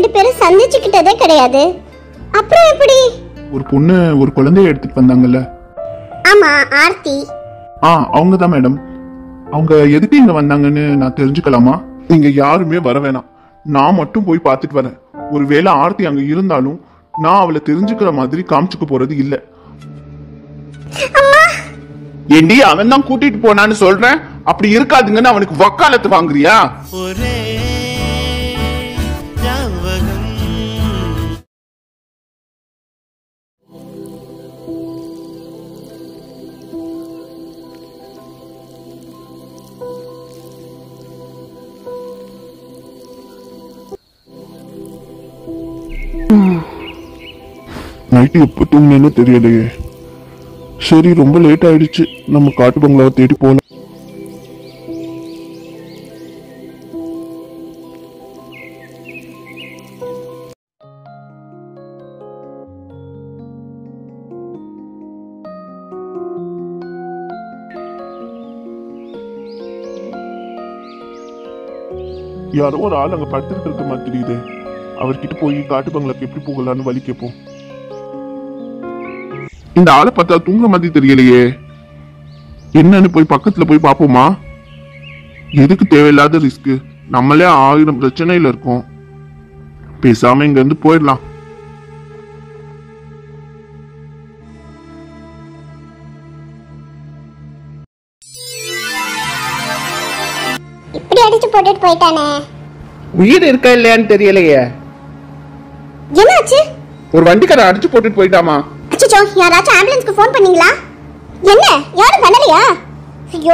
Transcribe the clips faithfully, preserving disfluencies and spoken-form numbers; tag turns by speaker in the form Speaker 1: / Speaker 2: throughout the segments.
Speaker 1: பேரும் சந்திச்சுக்கிட்டதே கிடையாது. அப்புறம் எப்படி?
Speaker 2: ஒரு பொண்ணு ஒரு குழந்தைய எடுத்துட்டு வந்தாங்கல்ல?
Speaker 1: ஆமா, ஆர்த்தி.
Speaker 2: ஆ, அவங்க தான் மேடம். அவங்க எதுக்கு இங்க வந்தாங்கன்னு நான் தெரிஞ்சுக்கலாமா? நீங்க யாருமே வர வேணாம், நான் மட்டும் போய் பார்த்துட்டு வரேன். ஒருவேளை ஆர்த்தி அங்க இருந்தாலும் நான் அவளை தெரிஞ்சுக்கிற மாதிரி காமிச்சுக்க போறது இல்ல. ஏண்டி, அவன் தான் கூட்டிட்டு போனான்னு சொல்றேன், அப்படி இருக்காதுங்கன்னு அவனுக்கு வக்காலத்து வாங்குறியா? நைட்டு எப்போ தூங்கினேன்னு தெரியலையே. சரி, ரொம்ப லேட் ஆயிடுச்சு, நம்ம காட்டு பங்களாவை தேடி போகலாம். யாரோ ஒரு ஆள் அங்க படுத்துட்டு இருக்க மாதிரி தெரியுது. அவர்கிட்ட போய் காட்டு பங்களாக்கு எப்படி போகலான்னு வழி கேட்போம். இந்த ஆளை பார்த்தா தூங்குற மாதிரி தெரியலையே, என்னன்னு போய் பக்கத்துல போய் பாப்போமா? எதுக்கு தேவையில்லாத ரிஸ்க்? நம்மளே ஆயிரம் பிரச்சனையில இருக்கோம். பேசாம இங்க இருந்து போயிடலாம்.
Speaker 1: இப்படி அடிச்சு போட்டுட்டு போயிட்டானே.
Speaker 3: உயிர் இருக்கா இல்லையான்னு தெரியலையே.
Speaker 1: என்னாச்சு?
Speaker 3: ஒரு வண்டிக்கார அடிச்சு போட்டுட்டு போயிட்டாமா.
Speaker 1: அச்சச்சோ, யாராச்சும் ஆம்புலன்ஸ்க்கு ஃபோன் பண்ணீங்களா? என்ன, யாரும் பண்ணலையா? ஐயோ.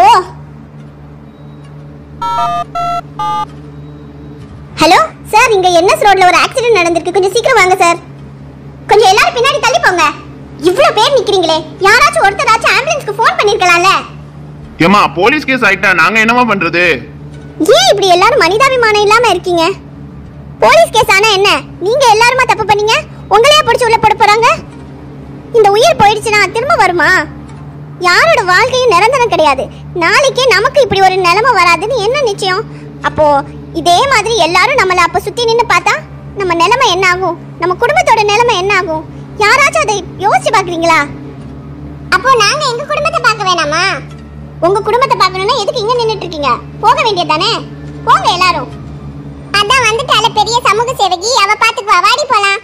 Speaker 1: ஹலோ சார், இங்க என்எஸ் ரோட்ல ஒரு ஆக்சிடென்ட் நடந்திருக்கு, கொஞ்சம் சீக்கிரம் வாங்க சார். கொஞ்சம் எல்லாரும் பின்னாடி தள்ளி போங்க. இவ்ளோ பேர் நிக்கிறீங்களே, யாராச்சும் ஒருத்தராச்சும் ஆம்புலன்ஸ்க்கு ஃபோன் பண்ணிருக்கலாம்ல?
Speaker 2: ஏமா, போலீஸ் கேஸ் ஆயிட்டா நாங்க என்னமா பண்றது?
Speaker 1: ஏன் இப்படி எல்லாரும் மனிதாபிமானம் இல்லாம இருக்கீங்க? போலீஸ் கேஸ் ஆனா என்ன, நீங்க எல்லாருமா தப்பு பண்ணீங்க, உங்களையே பிடிச்சு உள்ள போட போறாங்க. இந்த உயிர் போயிடுச்சுன்னா திரும்ப வருமா? யாரோட வாழ்க்கையும் நிரந்தரம் கிடையாது. நாளைக்கே நமக்கு இப்படி ஒரு நிலைமை வராதுன்னு என்ன நிச்சயம்? அப்போ இதே மாதிரி எல்லாரும் நம்மள அப்ப சுத்தி நின்னு பார்த்தா நம்ம நிலைமை என்ன ஆகும்? நம்ம குடும்பத்தோட நிலைமை என்ன ஆகும்? யாராச்சும் அதை யோசிச்சு பாக்குறீங்களா? அப்போ நாங்க எங்க குடும்பத்தை பார்க்க வேணாமா? உங்க குடும்பத்தை பார்க்கணும்னா எதுக்கு இங்க நின்னுட்டு இருக்கீங்க? போக வேண்டியதானே, போங்க எல்லாரும். அதான் வந்துட்டால பெரிய சமூக சேவகி, அவ பாத்துக்குவா, வாடி போலாம்.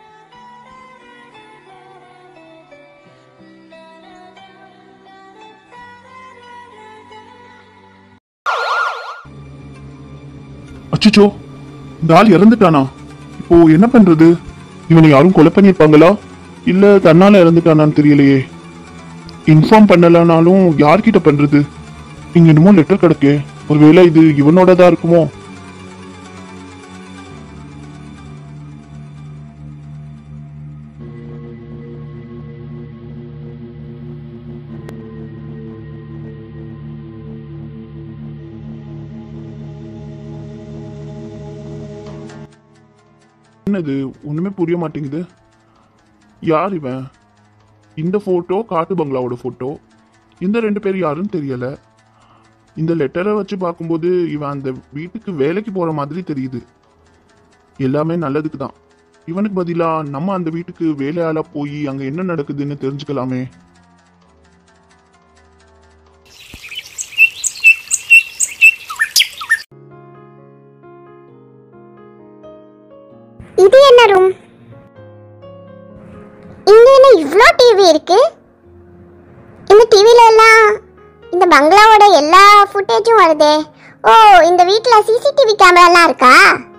Speaker 2: அச்சோ, இந்த ஆள் இறந்துட்டானா? இப்போ என்ன பண்றது? இவனை யாரும் கொலை பண்ணிருப்பாங்களா, இல்ல தன்னால இறந்துட்டானான்னு தெரியலையே. இன்ஃபார்ம் பண்ணலனாலும் யார்கிட்ட பண்றது? இங்க என்னமோ லெட்டர் கிடக்கே, ஒருவேளை இது இவனோடதா இருக்குமோ? என்னது, ஒண்ணுமே புரிய மாட்டேங்குது. யார் இவன்? இந்த போட்டோ காட்டு பங்களாவோட போட்டோ, இந்த ரெண்டு பேர் யாருன்னு தெரியல. இந்த லெட்டரை வச்சு பார்க்கும்போது இவன் அந்த வீட்டுக்கு வேலைக்கு போற மாதிரி தெரியுது. எல்லாமே நல்லதுக்கு தான். இவனுக்கு பதிலா நம்ம அந்த வீட்டுக்கு வேலையால போய் அங்க என்ன நடக்குதுன்னு தெரிஞ்சுக்கலாமே.
Speaker 1: இது என்ன ரூம்? இங்க என்ன இவ்ளோ டிவி இருக்கு? இந்த டிவில எல்லாம் இந்த பங்களாவோட எல்லா ஃபுட்டேஜும் வருதே. ஓ, இந்த வீட்ல சிசிடிவி கேமரா எல்லாம் இருக்கா?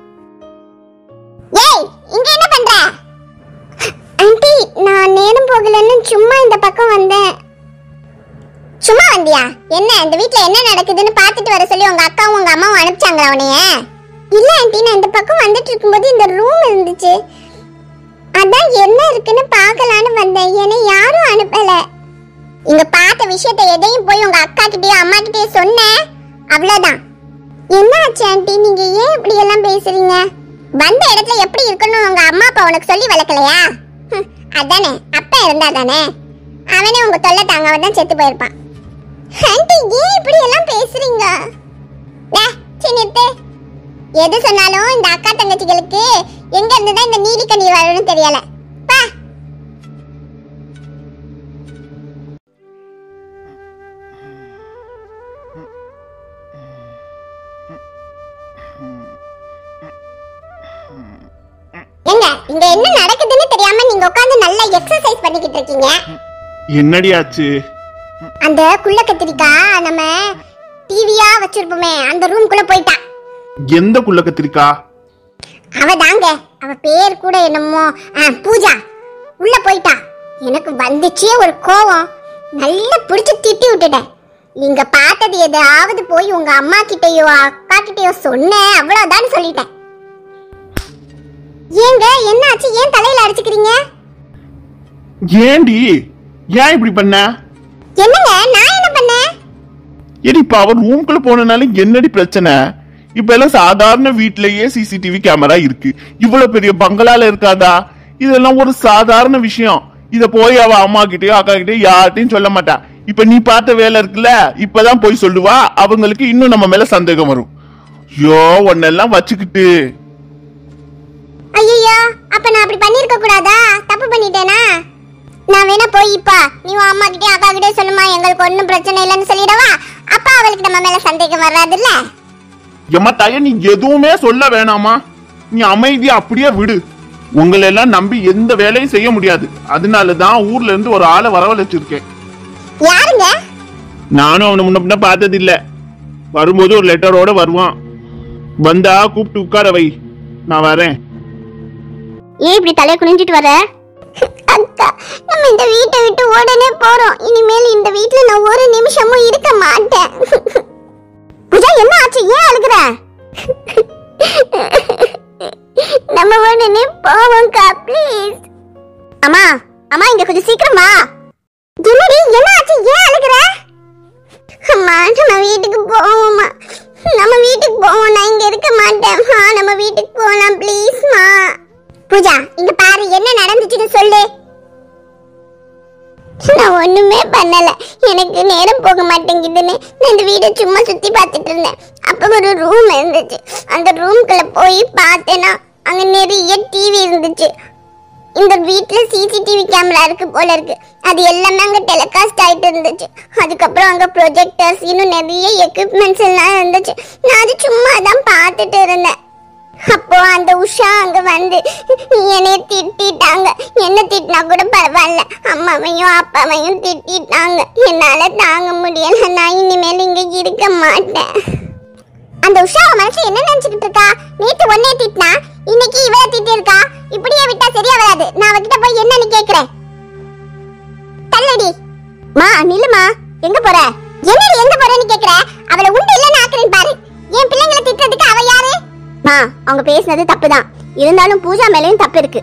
Speaker 1: ஏய், இங்க என்ன பண்ற? ஆண்டி, நான் நேரம் போகலன்னு சும்மா இந்த பக்கம் வந்தேன். சும்மா வந்தியா? என்ன இந்த வீட்ல என்ன நடக்குதுன்னு பார்த்துட்டு வர சொல்லி உங்க அக்காவும் உங்க அம்மாவும் அனுப்பிச்சாங்களா உன்னைய? இல்ல ஆண்டி, நான் இந்த பக்கம் வந்துட்டு இருக்கும்போது இந்த ரூம் இருந்துச்சு, அதான் என்ன இருக்குன்னு பார்க்கலான்னு வந்தேன். என்னை யாரும் அனுப்பல. இங்க பார்த்த விஷயத்தை எதையும் போய் உங்க அக்கா கிட்டயும் அம்மா கிட்டயும் சொன்னேன், அவ்வளவுதான். என்ன ஆச்சு ஆண்டி, நீங்க ஏன் இப்படி எல்லாம் பேசுறீங்க? வந்த இடத்துல எப்படி இருக்கணும் உங்க அம்மா அப்பா உனக்கு சொல்லி வளர்க்கலையா? அதானே, அப்பா இருந்தா தானே. அவனே உங்க தொல்லை தாங்க தான் செத்து போயிருப்பான். ஆண்டி, ஏன் இப்படி எல்லாம் பேசுறீங்க? சின்னத்து, எது சொன்னாலும் இந்த அக்கா தங்கச்சிகளுக்கு எங்க இருந்து தான் இந்த நீலி கண்ணீர் வரணும்னு தெரியல. பா. எங்க இங்க என்ன நடக்குதுன்னு தெரியாம நீங்க உட்கார்ந்து நல்லா எக்ஸர்சைஸ் பண்ணிக்கிட்டு இருக்கீங்க.
Speaker 2: என்னடி ஆச்சு?
Speaker 1: அந்த குள்ள கத்திரிக்காய் நம்ம டிவியா வச்சிருப்போமே அந்த ரூம்குள்ள போயிட்டா.
Speaker 2: எந்த குள்ள கத்திரிக்கா?
Speaker 1: அவ தாங்க, அவ பேர் கூட என்னமோ பூஜா. உள்ள போயிட்டா. எனக்கு வந்துச்சே ஒரு கோவம். நல்லா புடிச்சு திட்டி விட்டுட்டேன். நீங்க பார்த்தது எதாவது போய் உங்க அம்மா கிட்டயோ அக்கா கிட்டயோ சொன்னேன், அவ்வளவுதான் சொல்லிட்டேன். ஏங்க என்னாச்சு? ஏன் தலையில அடிச்சுக்கிறீங்க?
Speaker 2: ஏண்டி ஏன் இப்படி பண்ண?
Speaker 1: என்னங்க நான் என்ன பண்ணேன்?
Speaker 2: ஏடி இப்ப அவர் ரூம்குள்ள போனனால என்னடி பிரச்சனை? இப்ப எல்லாம் சாதாரண வீட்லயே சிசிடிவி கேமரா இருக்கு. இவ்வளவு பெரிய பங்களால இருக்காதா? இதெல்லாம் ஒரு சாதாரண விஷயம். இத போய் அவ அம்மா கிட்டயோ அக்கா கிட்டயோ யார்ட்டையும் சொல்ல மாட்டா. இப்ப நீ பார்த்த வேலை இருக்குல்ல, இப்பதான் போய் சொல்லுவா. அவங்களுக்கு இன்னும் நம்ம மேல சந்தேகம் வரும். ஐயோ உன்னெல்லாம் வச்சுக்கிட்டு.
Speaker 1: ஐயோ அப்ப நான் அப்படி பண்ணிருக்க கூடாதா? தப்பு பண்ணிட்டேனா? நான் வேணா போய் இப்ப நீ உன் அம்மா கிட்டே அக்கா கிட்டே சொல்லுமா, எங்களுக்கு ஒன்னும் பிரச்சனை இல்லைன்னு சொல்லிடவா? அப்ப அவளுக்கு நம்ம மேல சந்தேகம் வராதுல்ல.
Speaker 2: எம்மா தாய, நீ எதுவுமே சொல்ல வேணாமா. நீ அமைதியா அப்படியே விடு. உங்களை எல்லாம் நம்பி எந்த வேலையும் செய்ய முடியாது. அதனாலதான் ஊர்ல இருந்து ஒரு ஆளை வரவழைச்சிருக்கேன்.
Speaker 1: யாருங்க?
Speaker 2: நானும் அவனை முன்ன பின்ன பார்த்தது இல்ல. வரும்போது ஒரு லெட்டரோட வருவான். வந்தா கூப்பிட்டு உட்கார வை, நான் வரேன்.
Speaker 1: ஏன் இப்படி தலைய குனிஞ்சிட்டு வர? அக்கா, நம்ம இந்த வீட்டை விட்டு உடனே போறோம். இனிமேல் இந்த வீட்ல நான் ஒரு நிமிஷமும் இருக்க மாட்டேன். பூஜா என்ன ஆச்சு? ஏன் அழுகுற? நம்ம உடனே போவோம்க்கா ப்ளீஸ். அம்மா அம்மா இங்க கொஞ்சம் சீக்கிரமா. என்னடி என்ன ஆச்சு? ஏன் அழுகுற? அம்மா நம்ம வீட்டுக்கு போவோம்மா. நம்ம வீட்டுக்கு போவோம். நான் இங்க இருக்க மாட்டேன். நம்ம வீட்டுக்கு போலாம் ப்ளீஸ்மா. பூஜா இங்க பாரு, என்ன நடந்துச்சுன்னு சொல்லு. நான் ஒண்ணுமே பண்ணல. எனக்கு நேரம் போக மாட்டேங்குதுன்னு நான் இந்த வீடை சும்மா சுத்தி பார்த்துட்டு இருந்தேன். அப்ப ஒரு ரூம் இருந்துச்சு. அந்த ரூம்குள்ள போய் பார்த்தேன்னா அங்க நிறைய டிவி இருந்துச்சு. இந்த வீட்டுல சிசிடிவி கேமரா இருக்கு போல இருக்கு. அது எல்லாமே அங்க டெலிகாஸ்ட் ஆயிட்டு இருந்துச்சு. அதுக்கப்புறம் அங்க ப்ரொஜெக்டர்ஸ் இன்னும் நிறைய எக்யூப்மெண்ட்ஸ் எல்லாம் இருந்துச்சு. நான் அது சும்மா தான் பார்த்துட்டு இருந்தேன். அப்போ அந்த உஷா அங்க வந்து என்னைய திட்டாங்க. என்ன திட்டினா கூட பரவாயில்ல, அம்மாவையும் அப்பாவையும் திட்டாங்க. என்னால தாங்க முடியல. நான் இனிமேல் இங்க இருக்க மாட்டேன். அந்த உஷா மனசு என்ன நினைச்சுக்கிட்டு இருக்கா? நேத்து ஒன்னே திட்டினா, இன்னைக்கு இவள திட்டி இருக்கா. இப்படியே விட்டா சரியா வராது. நான் அவகிட்ட போய் என்னன்னு கேக்குறேன். தள்ளடி மா. நில்லுமா. எங்க போற? என்னடி எங்க போறேன்னு கேக்குற? அவளை உண்டு இல்லன்னு ஆக்குறேன் பாரு. என் பிள்ளைங்களை திட்டுறதுக்கு அவ யாரு? மா அவங்க பேசுனது தப்புதான். இருந்தாலும் பூஜா மேலயும் தப்பு இருக்கு.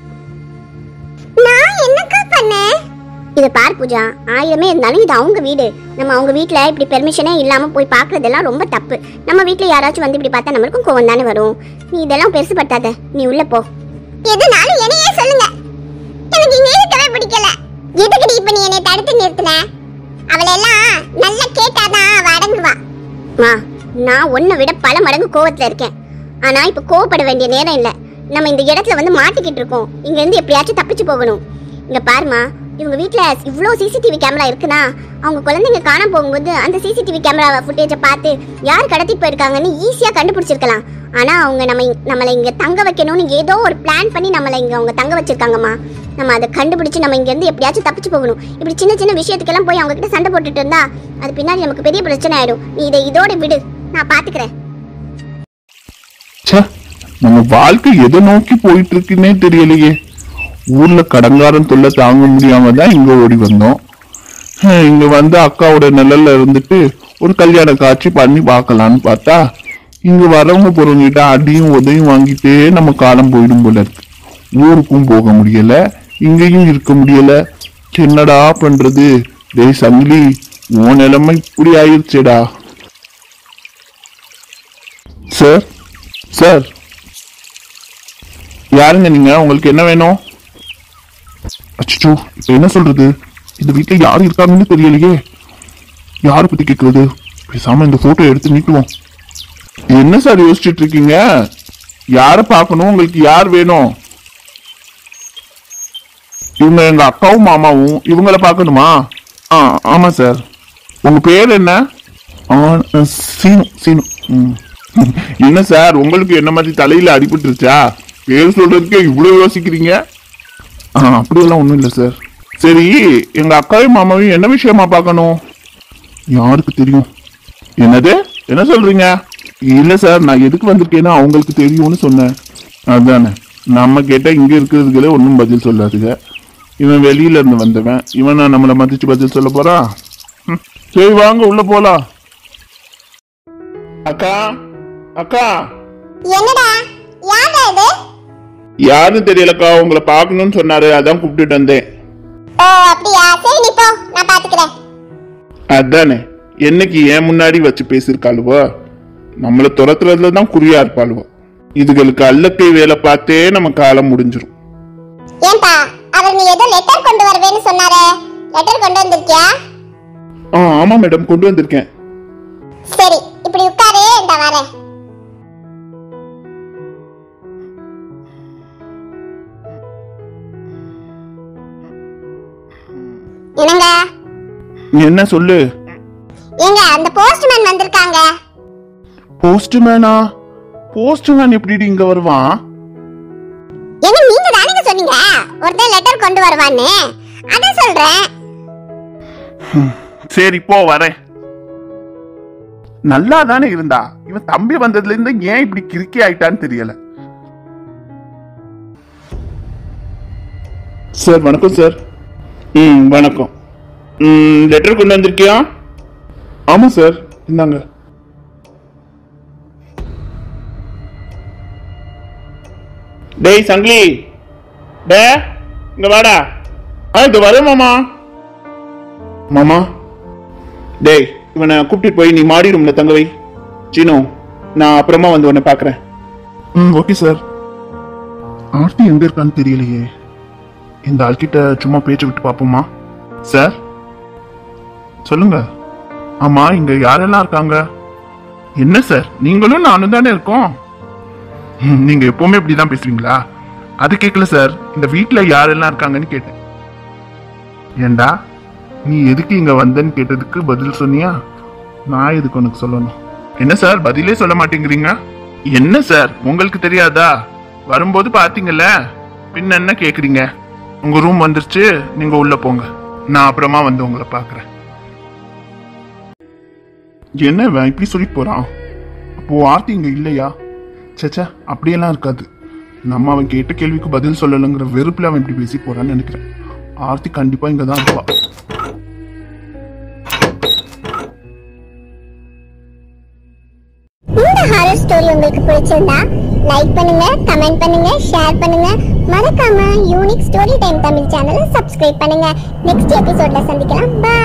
Speaker 1: நான் என்னக்கா பண்ணேன்? இத பார் பூஜா, ஆயிரமே இருந்தாலும் இது அவங்க வீடு. நம்ம அவங்க வீட்ல இப்படி பெர்மிஷனே இல்லாம போய் பாக்குறதெல்லாம் ரொம்ப தப்பு. நம்ம வீட்ல யாராச்சும் வந்து இப்படி பார்த்தா நம்மளுக்கும் கோவம் தானே வரும். நீ இதெல்லாம் பெருசுபடுத்தாத. நீ உள்ள போ. எதுனாலும் என்னையே சொல்லுங்க. எனக்கு இங்க இருக்கவே பிடிக்கல. எதுக்குடி இப்ப நீ என்னை தடுத்து நிறுத்தின? அவளெல்லாம் நல்லா கேட்டாதான் அவ அடங்குவா. மா நான் உன்னை விட பல மடங்கு கோவத்துல இருக்கேன். ஆனா இப்ப கோவப்பட வேண்டிய நேரம் இல்ல. நம்ம இந்த இடத்துல வந்து மாட்டிக்கிட்டு இருக்கோம். இங்க இருந்து எப்படியாச்சும் தப்பிச்சு போகணும். இங்க பாருமா, இவங்க வீட்ல இவ்ளோ சிசிடிவி கேமரா இருக்குன்னா அவங்க குழந்தைங்க காண போகும்போது அந்த சிசிடிவி கேமரா ஃபுட்டேஜை பார்த்து யார் கடத்திட்டு போயிருக்காங்கன்னு ஈஸியா கண்டுபிடிச்சிருக்கலாம். ஆனா அவங்க நம்ம நம்மளை இங்க தங்க வைக்கணும்னு ஏதோ ஒரு பிளான் பண்ணி நம்மளை இங்க அவங்க தங்க வச்சிருக்காங்கம்மா. நம்ம அதை கண்டுபிடிச்சு நம்ம இங்க இருந்து எப்படியாச்சும் தப்பிச்சு போகணும். இப்படி சின்ன சின்ன விஷயத்துக்கெல்லாம் போய் அவங்க கிட்ட சண்டை போட்டுட்டு இருந்தா அது பின்னாடி நமக்கு பெரிய பிரச்சனை ஆயிடும். நீ இதை இதோட விடு, நான் பாத்துக்கிறேன்.
Speaker 2: நம்ம வாழ்க்கை எதை நோக்கி போயிட்டு இருக்குன்னே தெரியலையே. ஊர்ல கடங்காரன் தொல்லை தாங்க முடியாம தான் இங்க ஓடி வந்தோம். இங்க வந்து அக்காவோட நிழல்ல இருந்துட்டு ஒரு கல்யாண காட்சி பண்ணி பார்க்கலான்னு பார்த்தா இங்க வரவங்க போறவங்கிட்ட அடியும் உதவியும் வாங்கிட்டே நம்ம காலம் போயிடும் போல இருக்கு. ஊருக்கும் போக முடியல, இங்கேயும் இருக்க முடியல. என்னடா பண்றது? டேய் சங்கிலி, உன் நிலைமை இப்படி ஆயிடுச்சேடா. சார் சார் யாருங்க நீங்க? உங்களுக்கு என்ன வேணும்? அச்சோ, இப்ப என்ன சொல்றது? இந்த வீட்டுல யாரு இருக்காங்கன்னு தெரியலையே. யாரை பத்தி கேட்கறது? பேசாம இந்த போட்டோ எடுத்து நீட்டுவோம். என்ன சார் யோசிச்சுட்டு இருக்கீங்க? யாரை பார்க்கணும்? உங்களுக்கு யார் வேணும்? இவங்க எங்க அக்காவும் மாமாவும். இவங்கள பார்க்கணுமா? ஆ ஆமா சார். உங்க பேர் என்ன? ஆ, சீனு சீனு. ம். என்ன சார், உங்களுக்கு என்ன மாதிரி தலையில அடிபட்டுருச்சா? பேர் சொல்றதுக்கே இவ்வளவு யோசிக்கிறீங்க? ஆ அப்படியெல்லாம் ஒண்ணும் இல்லை சார். சரி, எங்க அக்காவையும் மாமாவையும் என்ன விஷயமா பார்க்கணும்? யாருக்கு தெரியும்? என்னது, என்ன சொல்றீங்க? இல்ல சார், நான் எதுக்கு வந்திருக்கேன்னா அவங்களுக்கு தெரியும்னு சொன்னேன். அதானே, நம்ம கேட்டா இங்க இருக்கிறதுகளே ஒன்றும் பதில் சொல்லாதுங்க. இவன் வெளியில இருந்து வந்தவன், இவன் நம்மளை மதிச்சு பதில் சொல்ல போறான். ம், சரி வாங்க உள்ள போலாம். அக்கா அக்கா.
Speaker 1: என்னடா, யாரா இது?
Speaker 2: யாருன்னு தெரியலக்கா, உங்களை பார்க்கணும்னு சொன்னாரு, அதான் கூப்பிட்டுட்டு வந்தேன்.
Speaker 1: ஓ அப்படியா, சரி நீ போ, நான் பாத்துக்கிறேன்.
Speaker 2: அதானே, என்னைக்கு ஏன் முன்னாடி வச்சு பேசியிருக்காளுவோ, நம்மள துரத்துறதுல தான் குறியா இருப்பாளுவோ. இதுகளுக்கு அல்லக்கை வேலை பார்த்தே நம்ம காலம் முடிஞ்சிரும்.
Speaker 1: ஏன்பா, அவர் நீ ஏதோ லெட்டர் கொண்டு வருவேன்னு சொன்னாரே, லெட்டர் கொண்டு வந்திருக்கியா?
Speaker 2: ஆ ஆமா மேடம், கொண்டு வந்திருக்கேன்.
Speaker 1: சரி, இப்படி உட்காரு, இந்த வரேன். என்னங்க?
Speaker 2: என்ன சொல்லு.
Speaker 1: ஏங்க, அந்த போஸ்ட்மேன் வந்திருக்காங்க.
Speaker 2: போஸ்ட்மேனா? போஸ்ட்மேன் எப்படி இங்க வருவான்?
Speaker 1: ஏங்க, நீங்க தானே சொன்னீங்க ஒருத்தர் லெட்டர் கொண்டு வருவான்னு, அதான் சொல்றேன்.
Speaker 2: சரி போ, வரேன். நல்லா தானே இருந்தா, இவன் தம்பி வந்ததுல இருந்து ஏன் இப்படி கிறுக்கி ஆயிட்டான்னு தெரியல. சார் வணக்கம் சார். ம் வணக்கம். ம் லெட்டர் கொண்டு வந்திருக்கியா? ஆமா சார், இந்தாங்க. டேய் சங்கிலி, டே இங்க வாடா. ஆ இது வரேன் மாமா. மாமா, டேய் இவனை கூப்பிட்டு போய் நீ மாடி ரூம்ல தங்க வை. சீனு, நான் அப்புறமா வந்து உன்னை பாக்குறேன். ம் ஓகே சார். ஆர்த்தி எங்க இருக்கான்னு தெரியலையே. இந்த ஆள்கிட்ட சும்மா பேச்சு விட்டு பாப்போமா? சார் சொல்லுங்க. ஆமா, இங்க யாரெல்லாம் இருக்காங்க? என்ன சார், நீங்களும் நானும் தானே இருக்கோம். நீங்க எப்பவுமே இப்படிதான் பேசுவீங்களா? அது கேட்கல சார், இந்த வீட்டுல யாரெல்லாம் இருக்காங்கன்னு கேட்டேன். ஏண்டா, நீ எதுக்கு இங்க வந்தன்னு கேட்டதுக்கு பதில் சொன்னியா? நான் எதுக்கு உனக்கு சொல்லணும்? என்ன சார் பதிலே சொல்ல மாட்டேங்கிறீங்க? என்ன சார் உங்களுக்கு தெரியாதா? வரும்போது பாத்தீங்கல்ல, பின்ன என்ன கேக்குறீங்க? உங்க ரூம் வந்துருச்சு, நீங்க உள்ள போங்க, நான் அப்புறமா வந்து உங்களை பாக்குறேன். என்ன இவன் இப்படி சொல்லிட்டு போறான்? அப்போ ஆர்த்தி இங்க இல்லையா? சேச்சா, அப்படியெல்லாம் இருக்காது. நம்ம அவன் கேட்ட கேள்விக்கு பதில் சொல்லலைங்கிற வெறுப்புல அவன் இப்படி பேசி போறான்னு நினைக்கிறேன். ஆர்த்தி கண்டிப்பா இங்கதான் இருப்பா.
Speaker 1: இந்த ஹாரர் ஸ்டோரி உங்களுக்கு பிடிச்சிருந்தா லைக் பண்ணுங்க, கமெண்ட் பண்ணுங்க, ஷேர் பண்ணுங்க. மறக்காம யூனிக் ஸ்டோரி டைம் தமிழ் சேனலை சப்ஸ்கிரைப் பண்ணுங்க. நெக்ஸ்ட் எபிசோட்ல சந்திக்கலாம். பை.